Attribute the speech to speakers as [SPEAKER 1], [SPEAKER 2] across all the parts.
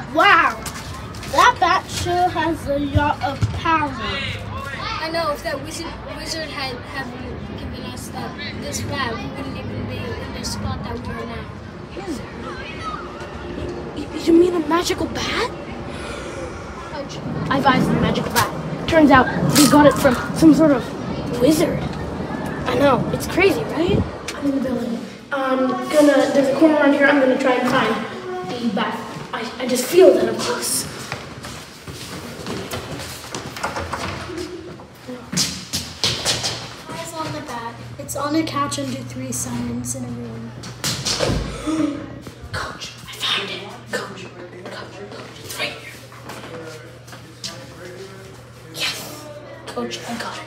[SPEAKER 1] Wow, that bat sure has a lot of power.
[SPEAKER 2] I know if that wizard had given us this bat, we wouldn't even be in the spot that we are now.
[SPEAKER 1] You mean a magical bat?
[SPEAKER 2] Ouch.
[SPEAKER 1] I've eyes on a magical bat. Turns out we got it from some sort of wizard. I know, it's crazy, right? I'm in the building. There's a corner around here, I'm gonna try and find the bat. I just feel that I'm close.
[SPEAKER 2] Eyes on the bat. It's on a couch under 3 signs in a room.
[SPEAKER 1] Coach, I found it. Coach, it's right here. Yes, Coach, I got it.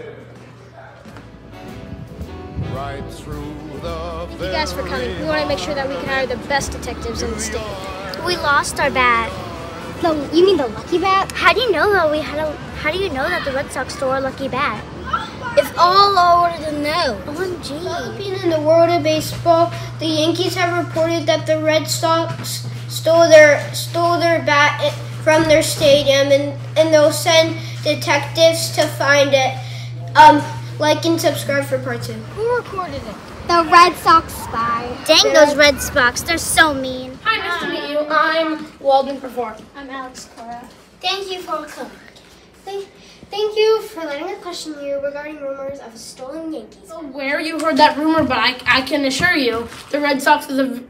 [SPEAKER 3] Right through the
[SPEAKER 2] Thank you guys for coming. We want to make sure that we can hire the best detectives in the state.
[SPEAKER 4] We lost our bat.
[SPEAKER 2] You mean the lucky bat?
[SPEAKER 4] How do you know that how do you know that the Red Sox stole our lucky bat?
[SPEAKER 2] If all I wanted to know.
[SPEAKER 4] OMG.
[SPEAKER 5] In the world of baseball, the Yankees have reported that the Red Sox stole their bat from their stadium, and they'll send detectives to find it. Like and subscribe for part 2.
[SPEAKER 2] Who recorded it?
[SPEAKER 5] The Red Sox spy.
[SPEAKER 4] Dang those Red Sox, they're so mean.
[SPEAKER 1] Hi, nice to meet you. I'm Walden Perform.
[SPEAKER 2] I'm Alex Cora.
[SPEAKER 5] Thank you for coming. Thank you for letting us question you regarding rumors of stolen Yankees.
[SPEAKER 1] Where you heard that rumor, but I can assure you, the Red Sox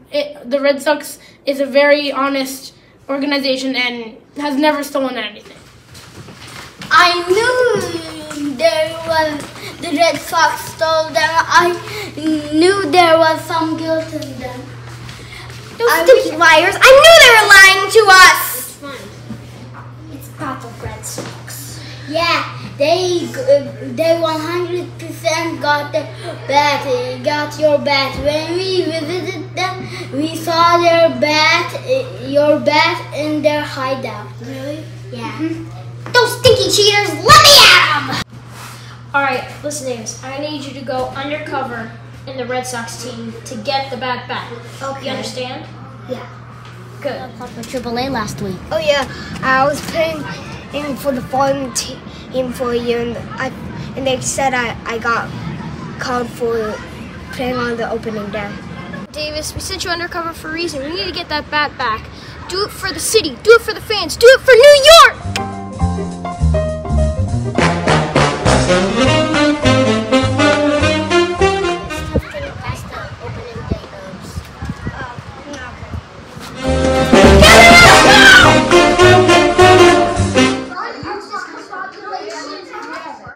[SPEAKER 1] is a very honest organization and has never stolen anything.
[SPEAKER 5] I knew the Red Sox stole them. I knew there was some guilt in them. Those stupid liars! I knew they were lying to us.
[SPEAKER 2] It's fine.
[SPEAKER 5] It's about the Red Sox. Yeah, they 100% got the bat. Got your bat. When we visited them, we saw your bat in their hideout.
[SPEAKER 2] Really?
[SPEAKER 5] Yeah. Those stinky cheaters, let me at them!
[SPEAKER 2] Alright, listen Davis, I need you to go undercover in the Red Sox team to get the bat back.
[SPEAKER 5] Okay.
[SPEAKER 2] You understand?
[SPEAKER 5] Yeah.
[SPEAKER 2] Good.
[SPEAKER 4] I played for AAA last week.
[SPEAKER 5] Oh yeah, I was playing for the foreign team for a year, and they said I got called for playing on the opening day.
[SPEAKER 2] Davis, we sent you undercover for a reason. We need to get that bat back. Do it for the city. Do it for the fans. Do it for New York!